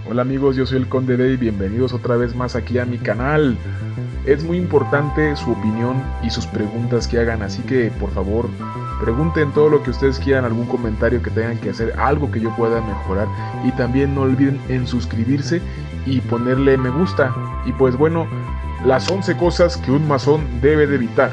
Hola amigos, yo soy el Conde D y bienvenidos otra vez más aquí a mi canal. Es muy importante su opinión y sus preguntas que hagan, así que por favor pregunten todo lo que ustedes quieran, algún comentario que tengan que hacer, algo que yo pueda mejorar, y también no olviden en suscribirse y ponerle me gusta. Y pues bueno, las 11 cosas que un masón debe de evitar.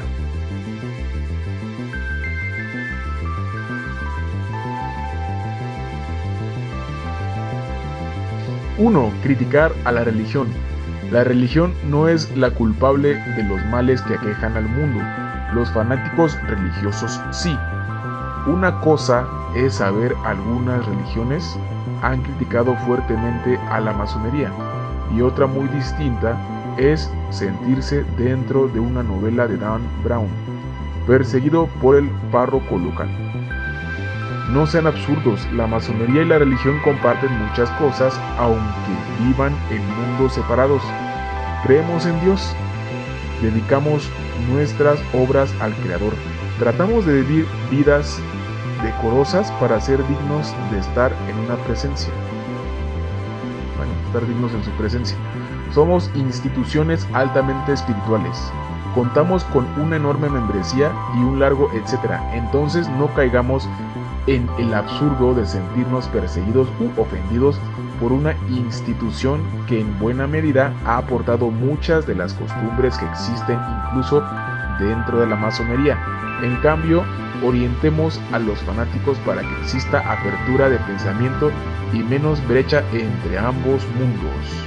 1. Criticar a la religión. La religión no es la culpable de los males que aquejan al mundo. Los fanáticos religiosos sí. Una cosa es saber algunas religiones han criticado fuertemente a la masonería, y otra muy distinta es sentirse dentro de una novela de Dan Brown, perseguido por el párroco local. No sean absurdos, la masonería y la religión comparten muchas cosas, aunque vivan en mundos separados. Creemos en Dios, dedicamos nuestras obras al Creador, tratamos de vivir vidas decorosas para ser dignos de estar en una presencia. Estar dignos en su presencia. Somos instituciones altamente espirituales. Contamos con una enorme membresía y un largo etcétera. Entonces no caigamos en el absurdo de sentirnos perseguidos u ofendidos por una institución que en buena medida ha aportado muchas de las costumbres que existen incluso dentro de la masonería. En cambio, orientemos a los fanáticos para que exista apertura de pensamiento y menos brecha entre ambos mundos.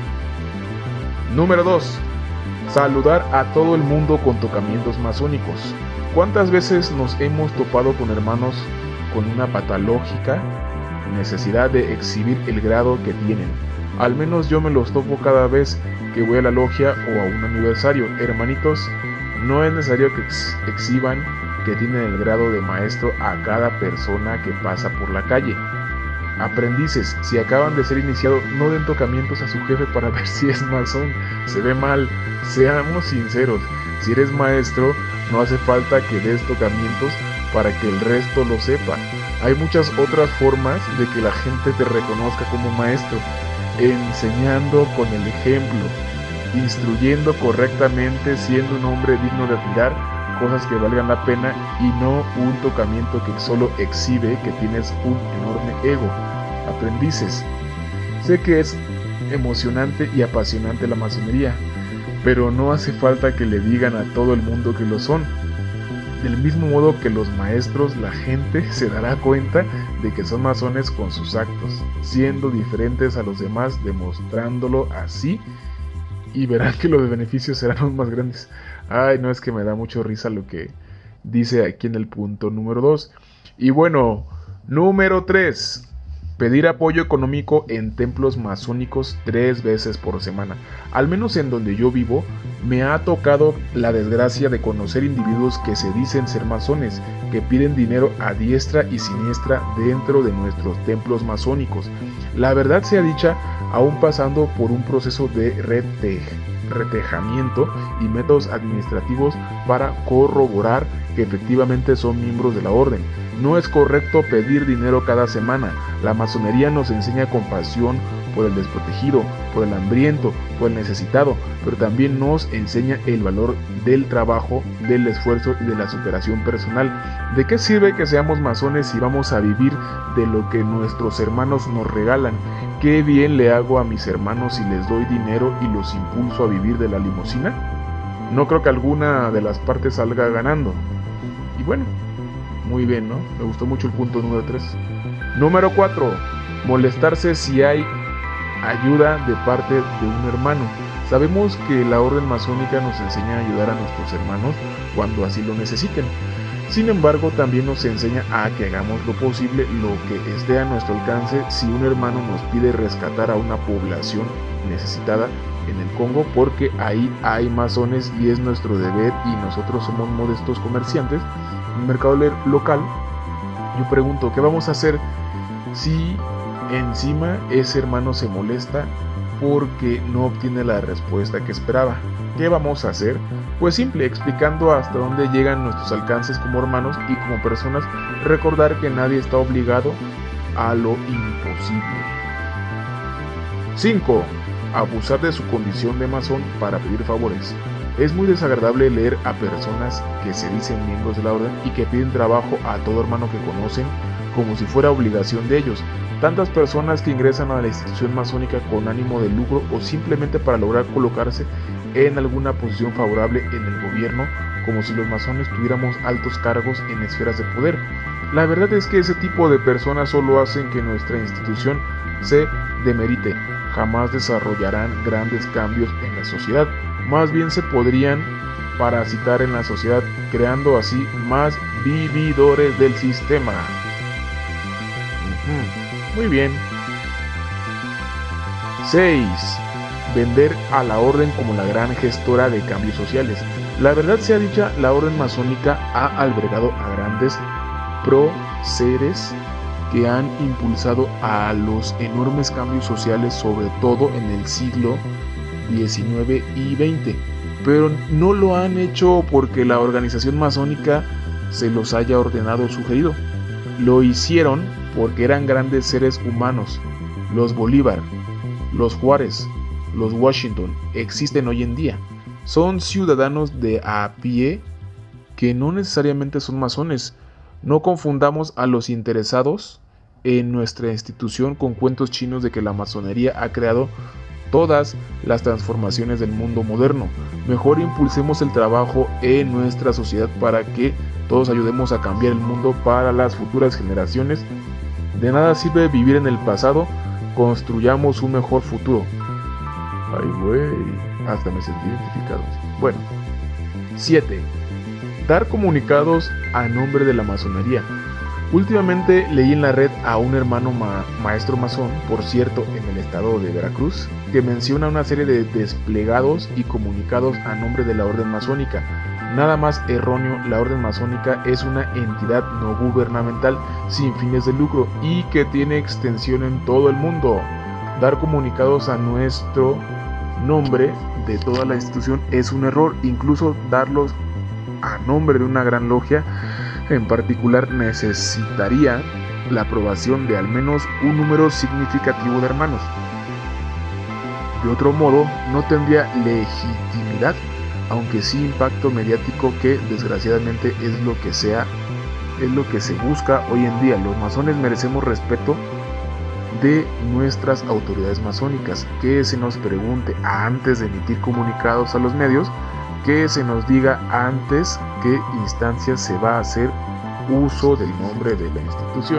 Número 2. Saludar a todo el mundo con tocamientos masónicos. ¿Cuántas veces nos hemos topado con hermanos con una patológica necesidad de exhibir el grado que tienen? Al menos yo me los topo cada vez que voy a la logia o a un aniversario. Hermanitos, no es necesario que exhiban que tienen el grado de maestro a cada persona que pasa por la calle. Aprendices, si acaban de ser iniciados, no den tocamientos a su jefe para ver si es masón. Se ve mal. Seamos sinceros, si eres maestro, no hace falta que des tocamientos para que el resto lo sepa. Hay muchas otras formas de que la gente te reconozca como maestro: enseñando con el ejemplo, instruyendo correctamente, siendo un hombre digno de admirar, cosas que valgan la pena, y no un tocamiento que solo exhibe que tienes un enorme ego. Aprendices, sé que es emocionante y apasionante la masonería, pero no hace falta que le digan a todo el mundo que lo son. Del mismo modo que los maestros, la gente se dará cuenta de que son masones con sus actos, siendo diferentes a los demás, demostrándolo así, y verán que los beneficios serán aún más grandes. Ay, no, es que me da mucho risa lo que dice aquí en el punto número 2. Y bueno, número 3. Pedir apoyo económico en templos masónicos 3 veces por semana. Al menos en donde yo vivo, me ha tocado la desgracia de conocer individuos que se dicen ser masones, que piden dinero a diestra y siniestra dentro de nuestros templos masónicos. La verdad sea dicha, aún pasando por un proceso de retejamiento y métodos administrativos para corroborar que efectivamente son miembros de la orden. No es correcto pedir dinero cada semana. La masonería nos enseña compasión por el desprotegido, por el hambriento, por el necesitado, pero también nos enseña el valor del trabajo, del esfuerzo y de la superación personal. ¿De qué sirve que seamos masones si vamos a vivir de lo que nuestros hermanos nos regalan? ¿Qué bien le hago a mis hermanos si les doy dinero y los impulso a vivir de la limusina? No creo que alguna de las partes salga ganando. Y bueno, muy bien, ¿no? Me gustó mucho el punto número 3. Número 4. Molestarse si hay ayuda de parte de un hermano. Sabemos que la orden masónica nos enseña a ayudar a nuestros hermanos cuando así lo necesiten. Sin embargo, también nos enseña a que hagamos lo posible, lo que esté a nuestro alcance, si un hermano nos pide rescatar a una población necesitada en el Congo, porque ahí hay masones y es nuestro deber, y nosotros somos modestos comerciantes en el mercado local. Yo pregunto, ¿qué vamos a hacer si encima ese hermano se molesta porque no obtiene la respuesta que esperaba? ¿Qué vamos a hacer? Pues simple, explicando hasta dónde llegan nuestros alcances como hermanos y como personas, recordar que nadie está obligado a lo imposible. 5. Abusar de su condición de masón para pedir favores. Es muy desagradable leer a personas que se dicen miembros de la orden y que piden trabajo a todo hermano que conocen como si fuera obligación de ellos. Tantas personas que ingresan a la institución masónica con ánimo de lucro o simplemente para lograr colocarse en alguna posición favorable en el gobierno, como si los masones tuviéramos altos cargos en esferas de poder. La verdad es que ese tipo de personas solo hacen que nuestra institución se demerite. Jamás desarrollarán grandes cambios en la sociedad. Más bien se podrían parasitar en la sociedad, creando así más vividores del sistema. Muy bien. 6. Vender a la orden como la gran gestora de cambios sociales. La verdad sea dicha, la orden masónica ha albergado a grandes próceres que han impulsado a los enormes cambios sociales, sobre todo en el siglo XIX y XX, pero no lo han hecho porque la organización masónica se los haya ordenado o sugerido. Lo hicieron porque eran grandes seres humanos. Los Bolívar, los Juárez, los Washington existen hoy en día. Son ciudadanos de a pie que no necesariamente son masones. No confundamos a los interesados en nuestra institución con cuentos chinos de que la masonería ha creado todas las transformaciones del mundo moderno. Mejor impulsemos el trabajo en nuestra sociedad para que todos ayudemos a cambiar el mundo para las futuras generaciones. De nada sirve vivir en el pasado, construyamos un mejor futuro. Ay, güey, hasta me sentí identificado. Bueno, 7. Dar comunicados a nombre de la masonería. Últimamente leí en la red a un hermano maestro masón, por cierto, en el estado de Veracruz, que menciona una serie de desplegados y comunicados a nombre de la orden masónica. Nada más erróneo, la orden masónica es una entidad no gubernamental sin fines de lucro y que tiene extensión en todo el mundo. Dar comunicados a nuestro nombre de toda la institución es un error, incluso darlos a nombre de una gran logia en particular necesitaría la aprobación de al menos un número significativo de hermanos. De otro modo, no tendría legitimidad, aunque sí impacto mediático, que desgraciadamente es lo que se busca hoy en día. Los masones merecemos respeto de nuestras autoridades masónicas, que se nos pregunte antes de emitir comunicados a los medios, que se nos diga antes qué instancias se va a hacer uso del nombre de la institución.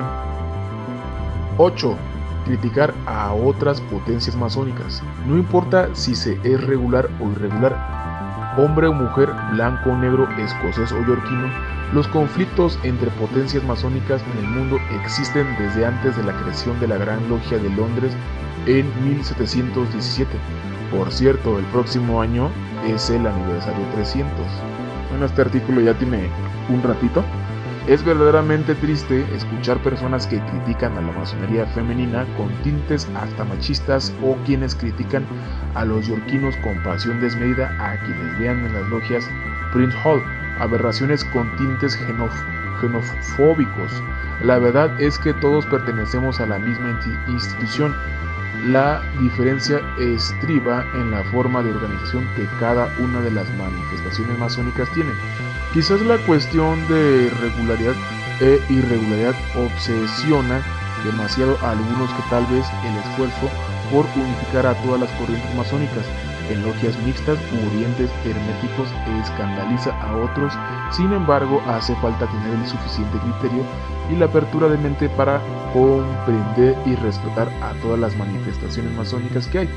8. Criticar a otras potencias masónicas. No importa si se es regular o irregular, hombre o mujer, blanco o negro, escocés o yorquino, los conflictos entre potencias masónicas en el mundo existen desde antes de la creación de la Gran Logia de Londres en 1717. Por cierto, el próximo año es el aniversario 300. Bueno, este artículo ya tiene un ratito. Es verdaderamente triste escuchar personas que critican a la masonería femenina con tintes hasta machistas, o quienes critican a los yorquinos con pasión desmedida a quienes vean en las logias Prince Hall aberraciones con tintes xenofóbicos. La verdad es que todos pertenecemos a la misma institución. La diferencia estriba en la forma de organización que cada una de las manifestaciones masónicas tiene. Quizás la cuestión de regularidad e irregularidad obsesiona demasiado a algunos, que tal vez el esfuerzo por unificar a todas las corrientes masónicas en logias mixtas u orientes herméticos escandaliza a otros. Sin embargo, hace falta tener el suficiente criterio y la apertura de mente para comprender y respetar a todas las manifestaciones masónicas que hay.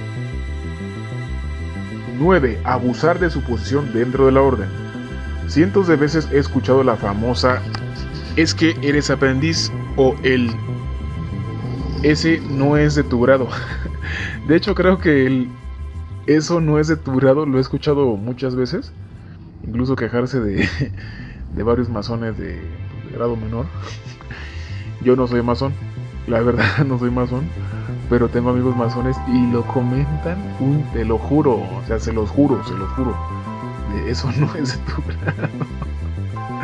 9. Abusar de su posición dentro de la orden. Cientos de veces he escuchado la famosa "es que eres aprendiz" o el "ese no es de tu grado". De hecho, creo que "eso no es de tu grado" lo he escuchado muchas veces, incluso quejarse de varios masones de grado menor. Yo no soy masón, la verdad no soy masón, pero tengo amigos masones y lo comentan, te lo juro, o sea, se los juro, eso no es de tu grado.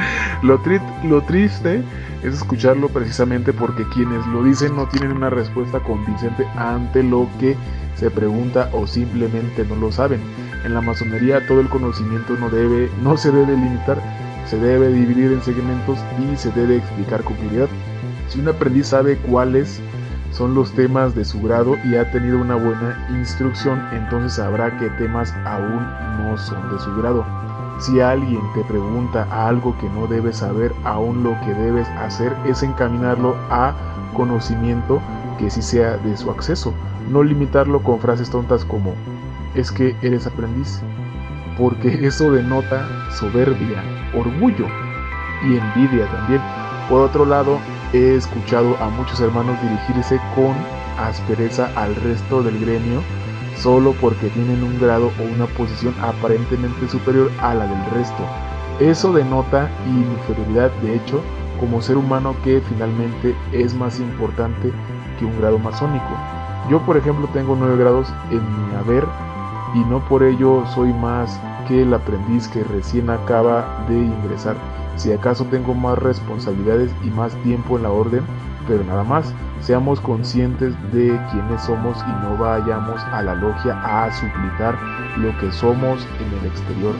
Lo triste es escucharlo precisamente porque quienes lo dicen no tienen una respuesta convincente ante lo que se pregunta o simplemente no lo saben. En la masonería todo el conocimiento no se debe limitar, se debe dividir en segmentos y se debe explicar con claridad. Si un aprendiz sabe cuáles son los temas de su grado y ha tenido una buena instrucción, entonces sabrá qué temas aún no son de su grado. Si alguien te pregunta algo que no debes saber, aún lo que debes hacer es encaminarlo a conocimiento que sí sea de su acceso, no limitarlo con frases tontas como es que eres aprendiz, porque eso denota soberbia, orgullo y envidia también. Por otro lado, he escuchado a muchos hermanos dirigirse con aspereza al resto del gremio solo porque tienen un grado o una posición aparentemente superior a la del resto. Eso denota inferioridad, de hecho, como ser humano, que finalmente es más importante que un grado masónico. Yo, por ejemplo, tengo 9 grados en mi haber y no por ello soy más que el aprendiz que recién acaba de ingresar. Si acaso tengo más responsabilidades y más tiempo en la orden, pero nada más. Seamos conscientes de quiénes somos y no vayamos a la logia a suplicar lo que somos en el exterior.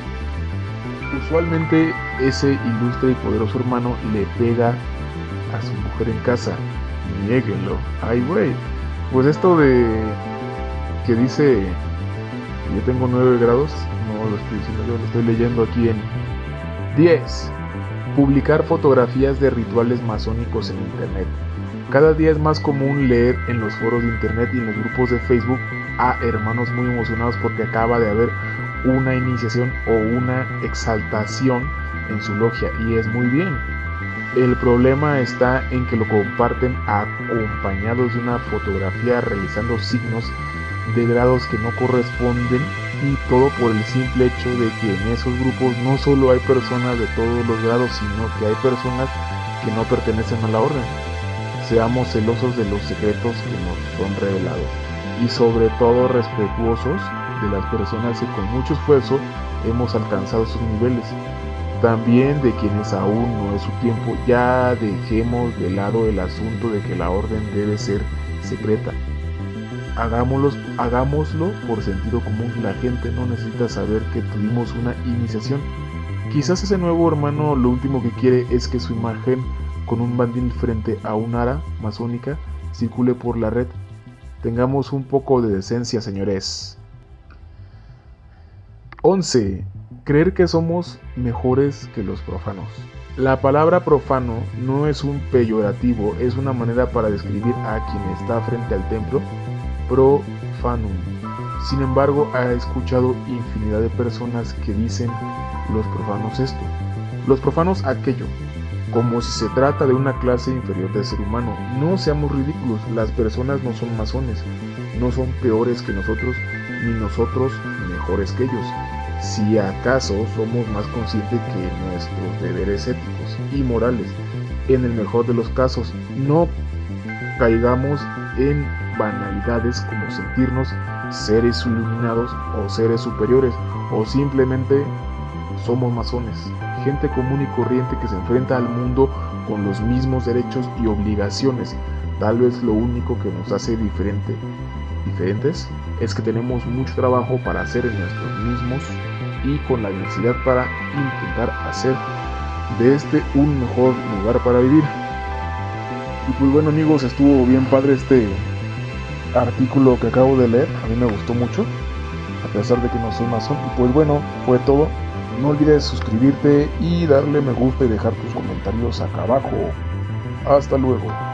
Usualmente ese ilustre y poderoso hermano le pega a su mujer en casa. Niéguenlo. Ay, güey. Pues esto de que dice que yo tengo 9 grados, no lo estoy diciendo yo, lo estoy leyendo aquí en 10. Publicar fotografías de rituales masónicos en internet. Cada día es más común leer en los foros de internet y en los grupos de Facebook a hermanos muy emocionados porque acaba de haber una iniciación o una exaltación en su logia, y es muy bien. El problema está en que lo comparten acompañados de una fotografía realizando signos de grados que no corresponden, y todo por el simple hecho de que en esos grupos no solo hay personas de todos los grados, sino que hay personas que no pertenecen a la orden. Seamos celosos de los secretos que nos son revelados y sobre todo respetuosos de las personas que con mucho esfuerzo hemos alcanzado sus niveles. También de quienes aún no es su tiempo. Ya dejemos de lado el asunto de que la orden debe ser secreta. Hagámoslo por sentido común. La gente no necesita saber que tuvimos una iniciación. Quizás ese nuevo hermano lo último que quiere es que su imagen con un bandil frente a un ara masónica circule por la red. Tengamos un poco de decencia, señores. 11. Creer que somos mejores que los profanos. La palabra profano no es un peyorativo, es una manera para describir a quien está frente al templo. Profanum. Sin embargo, he escuchado infinidad de personas que dicen los profanos esto, los profanos aquello, como si se trata de una clase inferior de ser humano. No seamos ridículos, las personas no son masones, no son peores que nosotros, ni nosotros mejores que ellos. Si acaso somos más conscientes que nuestros deberes éticos y morales. En el mejor de los casos, no caigamos en banalidades como sentirnos seres iluminados o seres superiores, o simplemente somos masones, gente común y corriente que se enfrenta al mundo con los mismos derechos y obligaciones. Tal vez lo único que nos hace diferentes es que tenemos mucho trabajo para hacer en nosotros mismos y con la necesidad para intentar hacer de este un mejor lugar para vivir. Y pues bueno, amigos, estuvo bien padre este artículo que acabo de leer. A mí me gustó mucho, a pesar de que no soy masón. Y pues bueno, fue todo. No olvides suscribirte y darle me gusta y dejar tus comentarios acá abajo. Hasta luego.